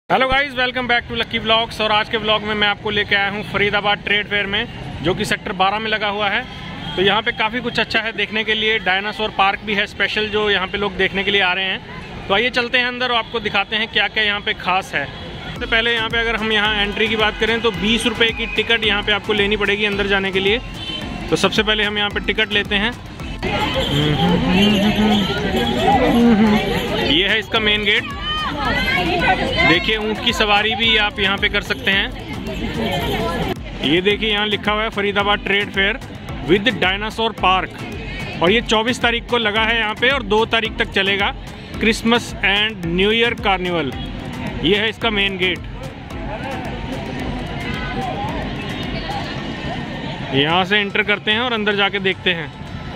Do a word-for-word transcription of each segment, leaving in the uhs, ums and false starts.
Hello guys, welcome back to Lucky vlogs. और आज के व्लॉग में मैं आपको लेके आया हूँ फरीदाबाद ट्रेड फेयर में, जो कि सेक्टर बारह में लगा हुआ है। तो यहाँ पे काफ़ी कुछ अच्छा है देखने के लिए। डायनासोर पार्क भी है स्पेशल, जो यहाँ पे लोग देखने के लिए आ रहे हैं। तो आइए चलते हैं अंदर और आपको दिखाते हैं क्या क्या यहाँ पे खास है। सबसे पहले यहाँ पे अगर हम यहाँ एंट्री की बात करें तो बीस रुपये की टिकट यहाँ पे आपको लेनी पड़ेगी अंदर जाने के लिए। तो सबसे पहले हम यहाँ पे टिकट लेते हैं। ये है इसका मेन गेट। देखिए ऊँट की सवारी भी आप यहाँ पे कर सकते हैं। ये देखिए यहाँ लिखा हुआ है Faridabad trade fair with dinosaur park. और ये चौबीस तारीख को लगा है यहाँ पे और दो तारीख तक चलेगा। Christmas and New Year carnival. ये है इसका मेन गेट। यहाँ से एंटर करते हैं और अंदर जाके देखते हैं।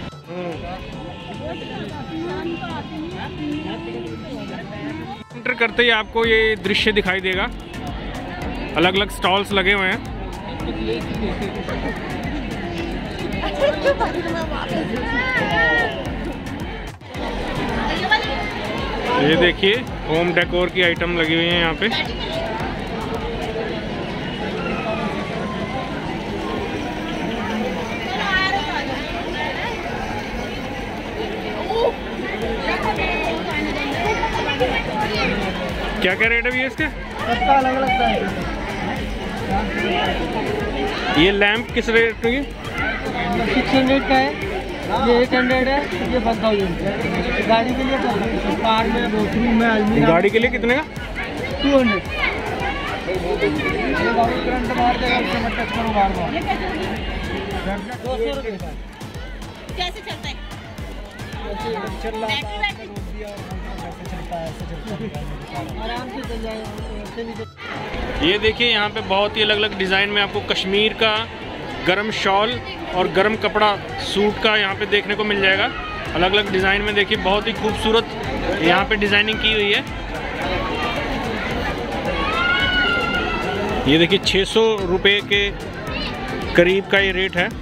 एंटर करते ही आपको ये दृश्य दिखाई देगा। अलग अलग स्टॉल्स लगे हुए हैं। ये देखिए होम डेकोर की आइटम लगी हुई है यहाँ पे। क्या क्या रेट है भैया इसके? सबका अलग अलग प्राइस है। ये लैंप किस रेट की? सिक्स हंड्रेड का है, ये एट हंड्रेड है, ये वन थाउजेंड। गाड़ी के लिए कार में, बाथरूम में, अलमीरा। गाड़ी के लिए कितने का? Two hundred. करंट मार देगा, उससे मत टच करो बार बार। दो सौ रुपये का कैसे चलता है? चल रहा है, आराम से चल जाएगा। ये देखिए यहाँ पे बहुत ही अलग अलग डिज़ाइन में आपको कश्मीर का गरम शॉल और गरम कपड़ा सूट का यहाँ पे देखने को मिल जाएगा। अलग अलग डिज़ाइन में देखिए बहुत ही खूबसूरत यहाँ पे डिज़ाइनिंग की हुई है। ये देखिए छः सौ रुपये के करीब का ये रेट है।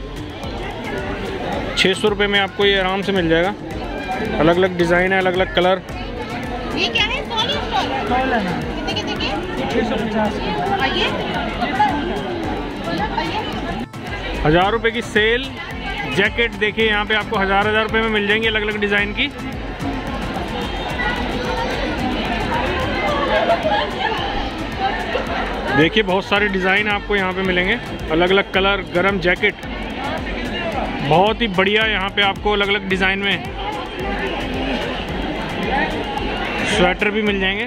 छः सौ रुपये में आपको ये आराम से मिल जाएगा। अलग अलग डिज़ाइन है, अलग अलग कलर। ये क्या है? स्टॉल है ना? कितने कितने के? छः सौ पचास। आइए हज़ार रुपये की सेल जैकेट देखिए यहाँ पे आपको हज़ार हज़ार रुपये में मिल जाएंगी अलग अलग डिज़ाइन की। देखिए बहुत सारे डिज़ाइन आपको यहाँ पे मिलेंगे, अलग अलग कलर, गरम जैकेट बहुत ही बढ़िया यहाँ पे आपको अलग अलग डिज़ाइन में। स्वेटर भी मिल जाएंगे।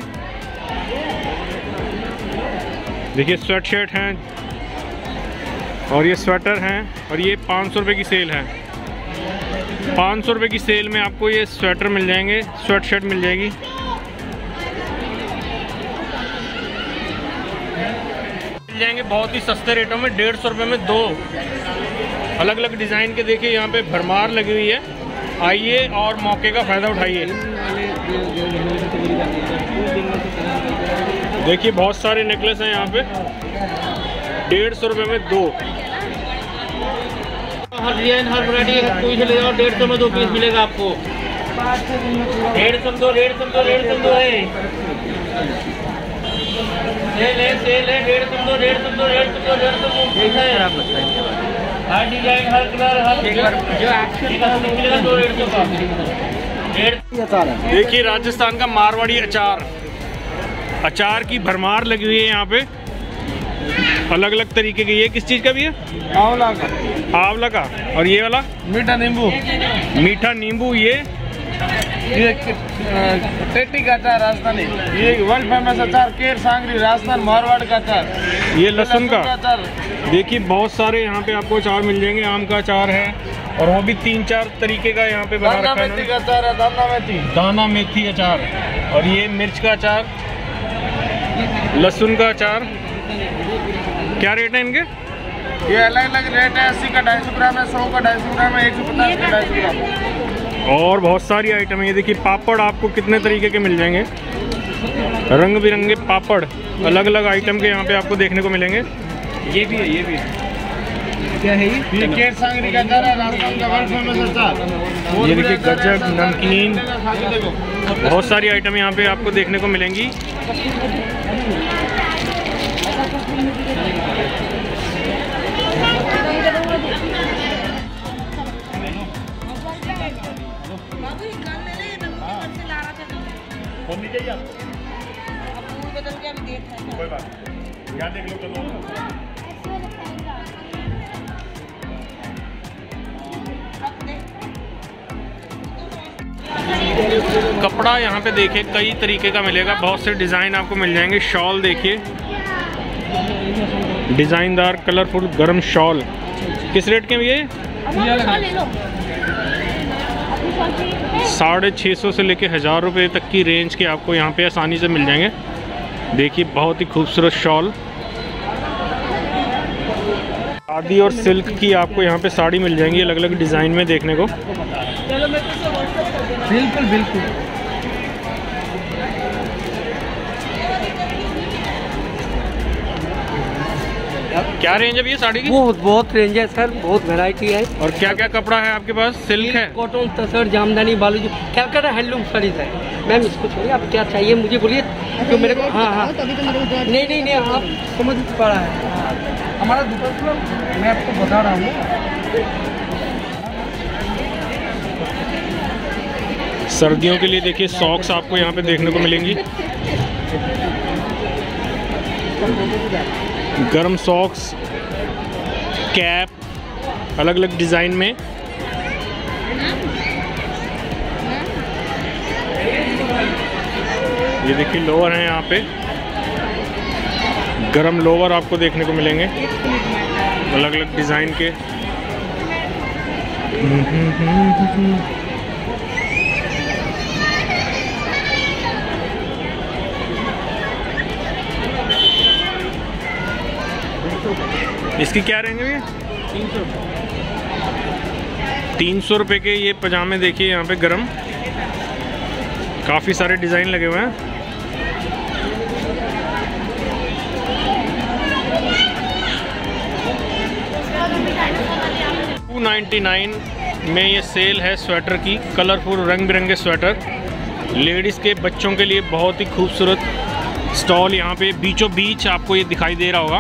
देखिए स्वेट शर्ट हैं और ये स्वेटर हैं। और ये पाँच सौ रुपये की सेल है। पाँच सौ रुपये की सेल में आपको ये स्वेटर मिल जाएंगे, स्वेट शर्ट मिल जाएगी। मिल जाएंगे बहुत ही सस्ते रेटों में, डेढ़ सौ रुपये में दो अलग अलग डिज़ाइन के। देखिए यहाँ पे भरमार लगी हुई है। आइए और मौके का फ़ायदा उठाइए। देखिए बहुत सारे नेकलेस हैं यहाँ पे, डेढ़ सौ रुपये में दो। हर डिजाइन हर वैरायटी कोई से ले जाओ, डेढ़ सौ में दो पीस मिलेगा आपको। डेढ़ सौ दो, डेढ़ सौ दो, डेढ़ सौ दो है। ले ले ले ले डेढ़ सौ दो, डेढ़ सौ दो, डेढ़ सौ दो, डेढ़ सौ दो। हर डिजाइन हर कलर हर जो एक्शन मिलेगा दो डेढ़ सौ का। देखिए राजस्थान का मारवाड़ी अचार, अचार की भरमार लगी हुई है यहाँ पे अलग अलग तरीके की। ये किस चीज़ का भी है? आंवला का। आंवला का। और ये वाला मीठा नींबू। मीठा नींबू। ये ये टेटी का अचार राजस्थानी। ये वर्ल्ड फेमस अचार केर सांगरी राजस्थान मारवाड़ का अचार। ये लहसुन का अचार। देखिए बहुत सारे यहाँ पे आपको अचार मिल जाएंगे। आम का अचार है और वो भी तीन चार तरीके का यहाँ पे बना रखा है। मेथी का अचार है, दाना मेथी। दाना मेथी अचार। और ये मिर्च का अचार, लहसुन का अचार। क्या रेट है इनके? ये अलग अलग रेट है। अस्सी का ढाई सौ ग्राम है, सौ का ढाई सौ ग्राम है, एक सौ पचास का ढाई सौ ग्राम। और बहुत सारी आइटम है। ये देखिए पापड़ आपको कितने तरीके के मिल जाएंगे। रंग बिरंगे पापड़ अलग अलग आइटम के यहाँ पे आपको देखने को मिलेंगे। ये भी है, ये भी है। क्या है ये? ये केर सांगरी का अचार है, राजस्थान का वर्ल्ड फेमस अचार। ये देखिए गजक, नमकीन, बहुत सारी आइटम यहाँ पे आपको देखने को मिलेंगी। चाहिए आपको? बदल के अभी देख रहे कोई बात नहीं, यहाँ देख लो कलर। कपड़ा यहाँ पे देखिए कई तरीके का मिलेगा, बहुत से डिज़ाइन आपको मिल जाएंगे। शॉल देखिए, डिज़ाइनदार कलरफुल गर्म शॉल। किस रेट के ये? साढ़े छः सौ से लेके हज़ार रुपये तक की रेंज के आपको यहाँ पे आसानी से मिल जाएंगे। देखिए बहुत ही खूबसूरत शॉल। खादी और सिल्क की आपको यहाँ पे साड़ी मिल जाएंगी अलग अलग डिज़ाइन में देखने को। बिल्कुल बिल्कुल। क्या रेंज है ये साड़ी की? बहुत बहुत रेंज है सर, बहुत वैरायटी है। और क्या क्या कपड़ा है आपके पास? सिल्क है, कॉटन, तसर, जामदानी, बालूजी, कैलकाटा हैंडलूम साड़ीज है। मैम इसको छोड़िए, आप क्या चाहिए मुझे बोलिए। तो मेरे को हाँ हाँ नहीं नहीं नहीं आप समझ पा रहा है हमारा दुकान, मैं आपको बता रहा हूँ। सर्दियों के लिए देखिए सॉक्स आपको यहाँ पे देखने को मिलेंगी। गर्म सॉक्स, कैप, अलग अलग डिज़ाइन में। ये देखिए लोअर हैं यहाँ पे, गर्म लोअर आपको देखने को मिलेंगे अलग अलग डिज़ाइन के। इसकी क्या रेंज है? तीन सौ तीन सौ रुपये के ये पजामे देखिए यहाँ पे गरम, काफ़ी सारे डिज़ाइन लगे हुए हैं। टू नाइन्टी नाइन में ये सेल है स्वेटर की, कलरफुल रंग बिरंगे स्वेटर। लेडीज़ के बच्चों के लिए बहुत ही खूबसूरत स्टॉल यहाँ पे बीचों बीच आपको ये दिखाई दे रहा होगा।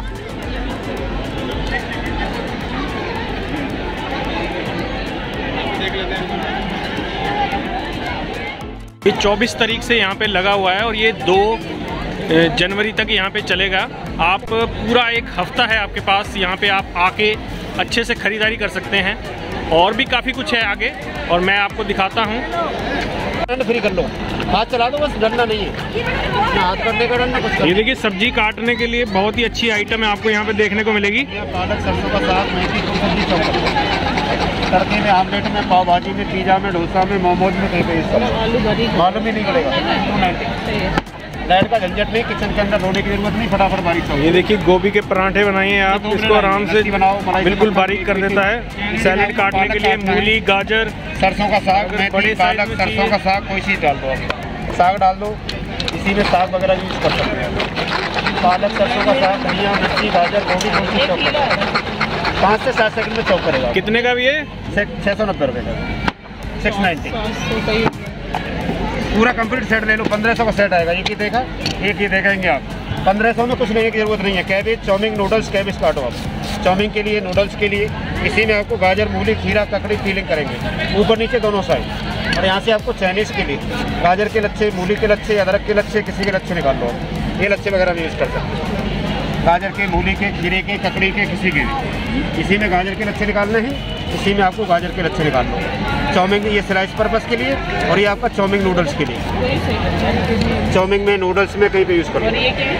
ये चौबीस तारीख से यहाँ पे लगा हुआ है और ये दो जनवरी तक यहाँ पे चलेगा। आप पूरा एक हफ्ता है आपके पास, यहाँ पे आप आके अच्छे से ख़रीदारी कर सकते हैं। और भी काफ़ी कुछ है आगे और मैं आपको दिखाता हूँ। फ्री कर लो, हाथ चला दो, बस डरना नहीं है, हाथ करने का डरना कुछ। ये देखिए सब्जी काटने के लिए बहुत ही अच्छी आइटम है आपको यहाँ पे देखने को मिलेगी। पालक सरसों का साग, मेथी की सब्जी, चौपड़, तड़के में, आमलेट में, पाव भाजी में, पिज्जा में, डोसा में, मोमोज में, कहीं पे मालूम ही नहीं पड़ेगा। टू नाइन्टी लाइट का झंझट नहीं, किचन के अंदर धोने की जरूरत नहीं, फटाफट बारीक हो। ये देखिए गोभी के पराठे बनाइए आप, इसको आराम से बिल्कुल बारीक कर देता है। सैलेड काटने के लिए मूली, गाजर, सरसों का साग, मेथी, पालक, सरसों का साग, कोई चीज़ डाल दो, साग डाल दो, इसी में साग वगैरह यूज कर सकते हैं। पालक, सरसों का साग, धनिया, मिर्ची, गाजर, गोभी, कोई चीज़ चौक करेगा, पाँच से सात सेकंड में चौक करेगा। कितने का भी है? छः सौ नब्बे रुपये का, सिक्स नाइन्टी। पूरा कंप्लीट सेट ले लो, पंद्रह सौ का सेट आएगा। एक ही देखा, एक ही देखेंगे आप। पंद्रह सौ में कुछ लेने की जरूरत नहीं है। कैबेज, चाउमीन, नूडल्स, कैबेज काटो आप। चाउमीन के लिए, नूडल्स के लिए, इसी में आपको गाजर, मूली, खीरा, ककड़ी फीलिंग करेंगे ऊपर नीचे दोनों साइड। और यहाँ से आपको चाइनीज़ के लिए गाजर के लच्छे, मूली के लच्छे, अदरक के लच्छे, किसी के लच्छे निकाल लो। ये लच्छे वगैरह भी यूज़ कर सकते हैं, गाजर के, मूली के, खीरे के, ककड़ी के, किसी के भी। इसी में गाजर के लच्छे निकालने हैं, इसी में आपको गाजर के लच्छे निकाल लो। चाउमीन ये स्लाइस पर्पस के लिए और ये आपका चाउमीन नूडल्स के लिए। चाउमीन में, नूडल्स में कहीं पे यूज़ करो।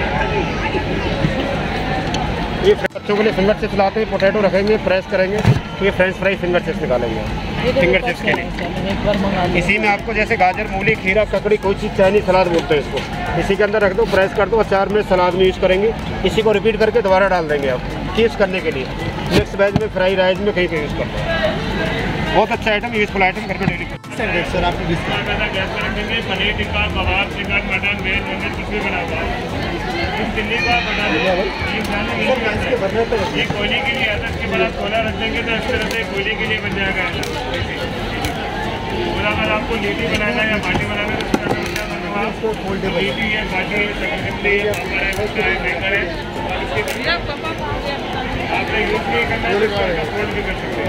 ये बच्चों के लिए फिंगर चिप्स लाते हैं, पोटैटो रखेंगे, प्रेस करेंगे तो ये फ्रेंच फ्राई फिंगर चिप्स निकालेंगे, फिंगर चिप्स के लिए। इसी में आपको जैसे गाजर, मूली, खीरा, ककड़ी, कोई चीज़ चाइनीज सलाद बोलते हैं इसको, इसी के अंदर रख दो, प्रेस कर दो, अचार में, सलाद में यूज़ करेंगे। इसी को रिपीट करके दोबारा डाल देंगे आप चीज़ करने के लिए। मिक्स वेज में, फ्राई राइस में, कहीं पर यूज़ करते हैं। बहुत अच्छा आइटम, यूजफुल आइटम, घर में डेली सर आपको पनीर टिक्का, कबाब, चिकन, मटन, वेज, नॉनवेज कुछ भी बना हुआ है। दिल्ली का बना ये कोयले के लिए आता है, इसके बाद आप कोयला रख देंगे तो इस तरह से कोयले के लिए बन जाएगा। पूरा अगर आपको लिट्टी बनाना है या बाटी बनाना है तो लिट्टी है, बाटी है, सकरकंदी है, बेकर है, आपने यूज नहीं करना है तो अफोर्ड भी कर सकते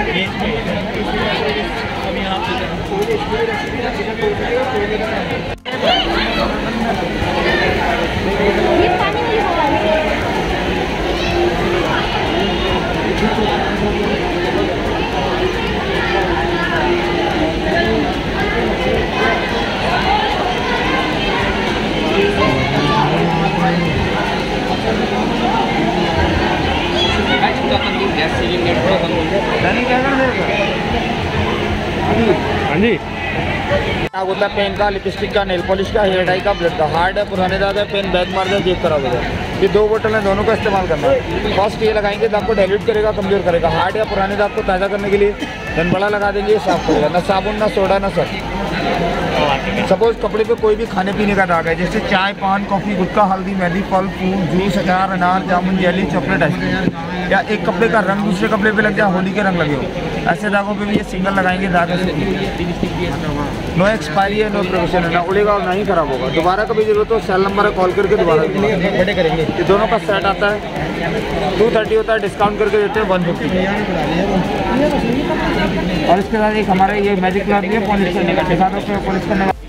हैं। हाँ जी, होता है पेन का, लिपस्टिक का, नेल पॉलिश का, हेयर डाई का, ब्लड का। हार्ड है, पुराने दाग है, पेन बैग मार दे, चेक करा देगा। ये दो बोतल है, दोनों का इस्तेमाल करना है। फर्स्ट ये लगाएंगे तो आपको डाइल्यूट करेगा, कमजोर करेगा। हार्ड या पुराने दाग को ताज़ा करने के लिए धन बड़ा लगा देंगे, साफ करेगा। ना साबुन, ना सोडा, ना सर। सपोज कपड़े पे कोई भी खाने पीने का दाग है, जैसे चाय, पान, कॉफ़ी, गुटखा, हल्दी, मेहंदी, फल, फूल, जूस, अचार, अनार, जामुन, जेली, चॉकलेट, आइसक्रीम, या एक कपड़े का रंग दूसरे कपड़े पे लग जाए, होली के रंग लगे हो, ऐसे दागों पे भी ये सिंगल लगाएंगे। दाग नो एक्सपायरी है, नो प्रोविजन है, ना उड़ेगा और ना ही खराब होगा। दोबारा कभी जरूरत हो सेल नंबर है, कॉल करके दोबारा बड़े करेंगे। ये दोनों का सेट आता है, टू थर्टी होता है, डिस्काउंट करके देते हैं वन फिफ्टी। और इसके बाद एक हमारा ये मैजिक क्लॉथ भी है पॉलिश करने का, दिखा दो पॉलिश करने का।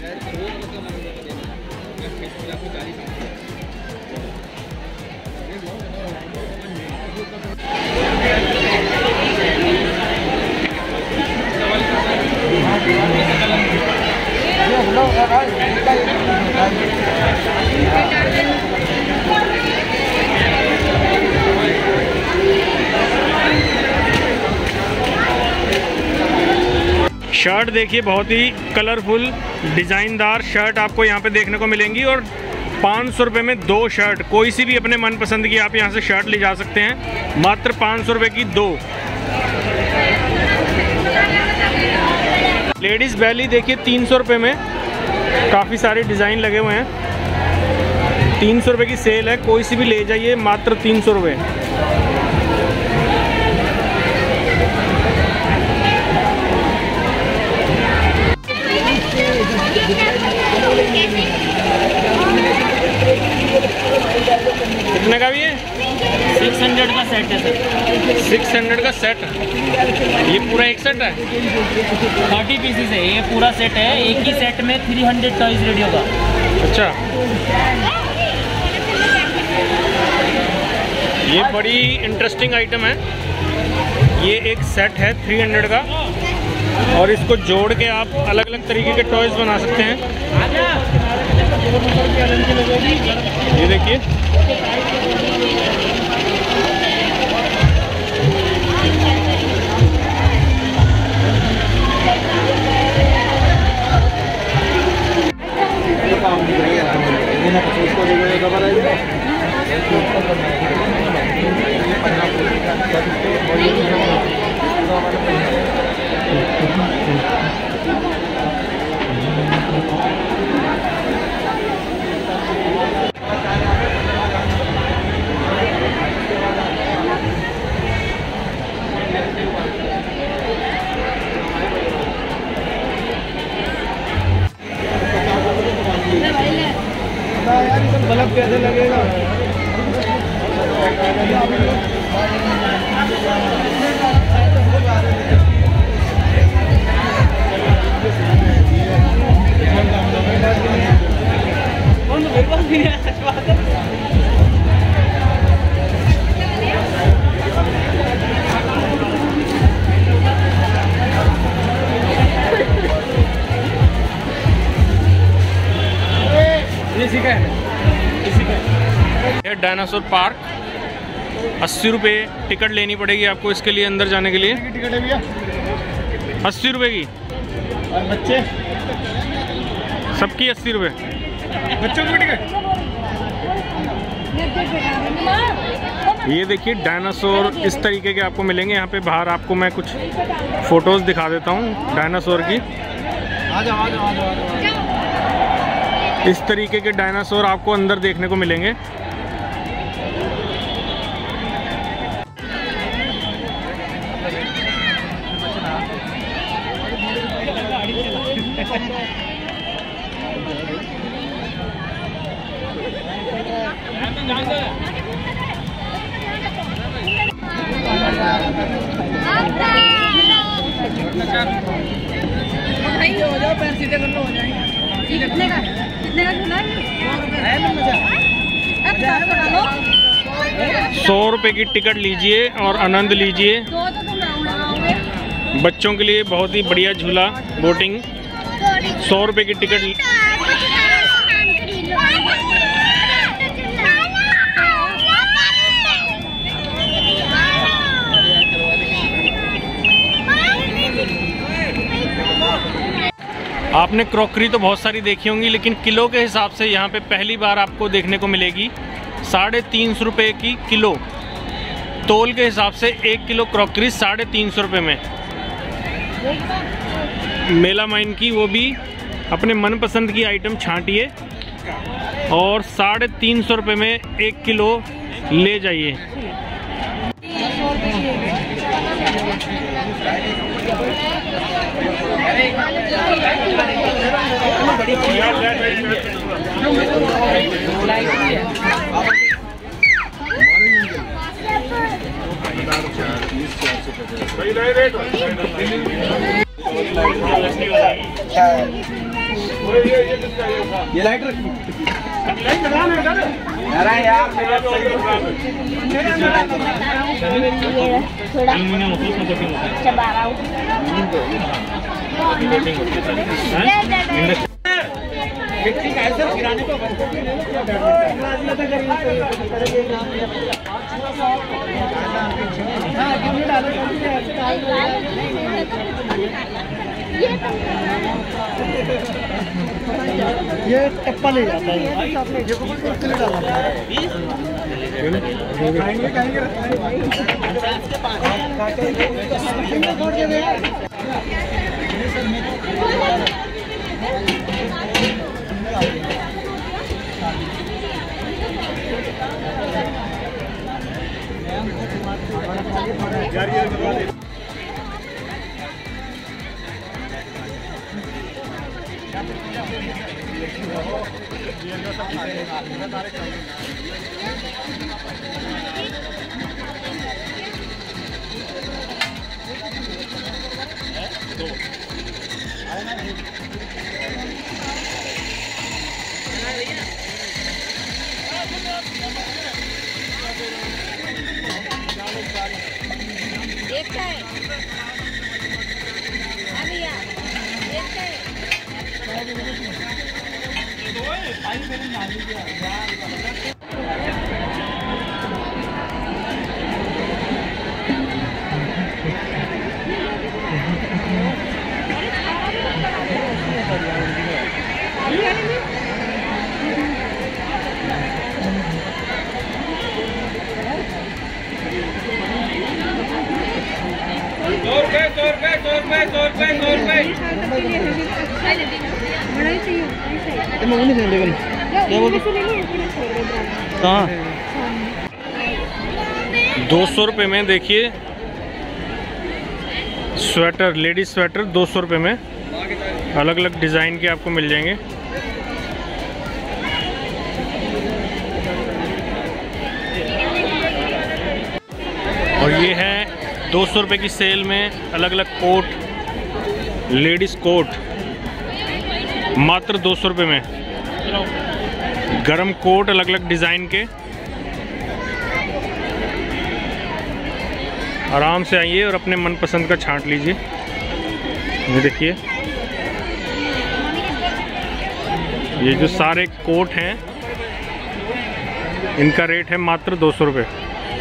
शर्ट देखिए, बहुत ही कलरफुल डिज़ाइनदार शर्ट आपको यहाँ पे देखने को मिलेंगी। और पाँच सौ रुपये में दो शर्ट, कोई सी भी अपने मनपसंद की आप यहाँ से शर्ट ले जा सकते हैं, मात्र पाँच सौ रुपये की दो। लेडीज़ बैली देखिए तीन सौ रुपये में, काफ़ी सारे डिज़ाइन लगे हुए हैं। तीन सौ रुपये की सेल है, कोई सी भी ले जाइए, मात्र तीन सौ रुपये। कितने का भी है? सिक्स हंड्रेड का सेट है सर। सिक्स हंड्रेड का सेट, ये पूरा एक सेट है, थर्टी पीसेस है ये पूरा सेट है। एक ही सेट में थ्री हंड्रेड टॉयज रेडी होगा। अच्छा, ये बड़ी इंटरेस्टिंग आइटम है। ये एक सेट है थ्री हंड्रेड का, और इसको जोड़ के आप अलग अलग तरीके के टॉयज बना सकते हैं। ये देखिए, बल्ब कैसे लगेगा? ये डायनासोर पार्क, अस्सी रुपये टिकट लेनी पड़ेगी आपको इसके लिए, अंदर जाने के लिए। टिकट है भैया अस्सी रुपये की, और बच्चे सबकी अस्सी रुपये। बच्चों की टिकट। ये देखिए डायनासोर इस तरीके के आपको मिलेंगे यहाँ पे। बाहर आपको मैं कुछ फोटोज़ दिखा देता हूँ डायनासोर की। आ जाओ आ जाओ आ जाओ। इस तरीके के डायनासोर आपको अंदर देखने को मिलेंगे। भाई हो जाओ, पैर सीधे कर लो, हो जाएंगे। कितने का? कितने का झूला है? सौ रुपए की टिकट लीजिए और आनंद लीजिए। दो तो तुम राउंड लगाओगे। बच्चों के लिए बहुत ही बढ़िया झूला बोटिंग। सौ रुपए की टिकट। आपने क्रॉकरी तो बहुत सारी देखी होंगी, लेकिन किलो के हिसाब से यहाँ पे पहली बार आपको देखने को मिलेगी साढ़े तीन सौ रुपये की किलो। तोल के हिसाब से एक किलो क्रॉकरी साढ़े तीन सौ रुपये में। मेला माइन की, वो भी अपने मनपसंद की आइटम छांटिए और साढ़े तीन सौ रुपये में एक किलो ले जाइए। ये लाइट रखी अरे यार गिराने को ये टप्पा ले जाता है। देखता है अभी यार देखता है। सौ रुपये सौ रुपये सौ रुपये सौ रुपये सौ रुपये दो सौ रुपये में देखिए स्वेटर, लेडीज स्वेटर दो सौ रुपये में अलग अलग डिज़ाइन के आपको मिल जाएंगे। और ये है दो सौ रुपये की सेल में अलग अलग कोट, लेडीज़ कोट मात्र दो सौ रुपये में। गरम कोट अलग अलग डिज़ाइन के। आराम से आइए और अपने मनपसंद का छांट लीजिए। ये देखिए, ये जो सारे कोट हैं इनका रेट है मात्र दो सौ रुपये।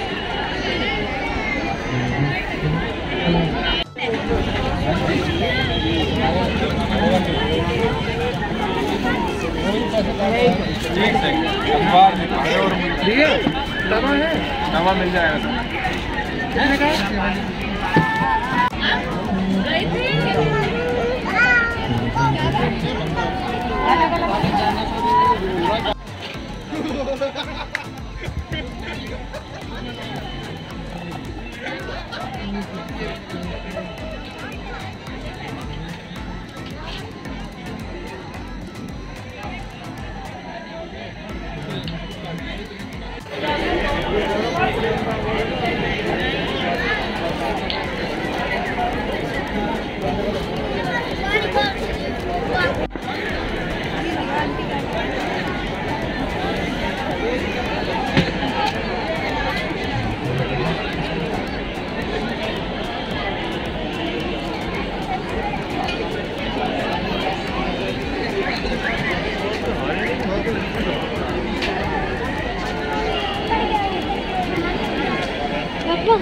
नवा मिल जाएगा।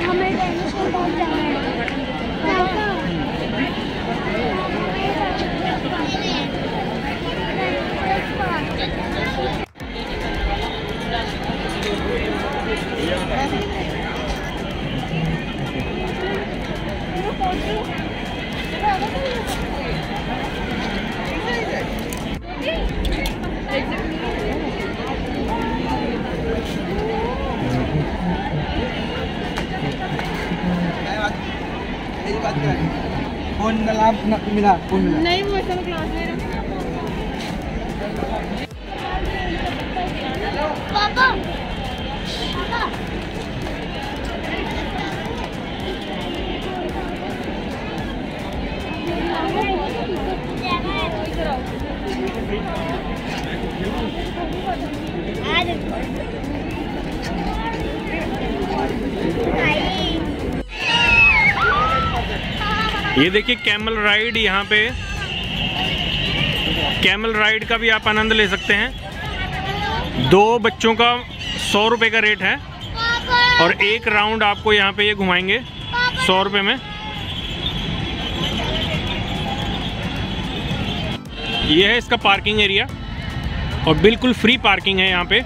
हमें डायनासोर बहुत जाना है। फोन मिला फोन मिला नहीं वो सब क्लास में पापा पापा ये देखिए कैमल राइड, यहाँ पे कैमल राइड का भी आप आनंद ले सकते हैं। दो बच्चों का सौ रुपये का रेट है और एक राउंड आपको यहाँ पे ये घुमाएंगे सौ रुपये में। ये है इसका पार्किंग एरिया और बिल्कुल फ्री पार्किंग है यहाँ पे।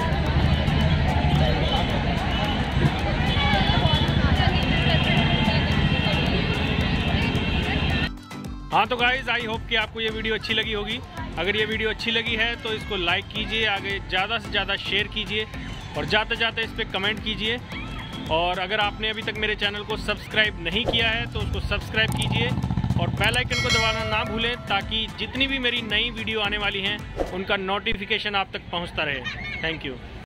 हाँ तो गाइज आई होप कि आपको ये वीडियो अच्छी लगी होगी। अगर ये वीडियो अच्छी लगी है तो इसको लाइक कीजिए, आगे ज़्यादा से ज़्यादा शेयर कीजिए और जाते जाते इस पर कमेंट कीजिए। और अगर आपने अभी तक मेरे चैनल को सब्सक्राइब नहीं किया है तो उसको सब्सक्राइब कीजिए और बेल आइकन को दबाना ना भूलें, ताकि जितनी भी मेरी नई वीडियो आने वाली हैं उनका नोटिफिकेशन आप तक पहुँचता रहे। Thank you.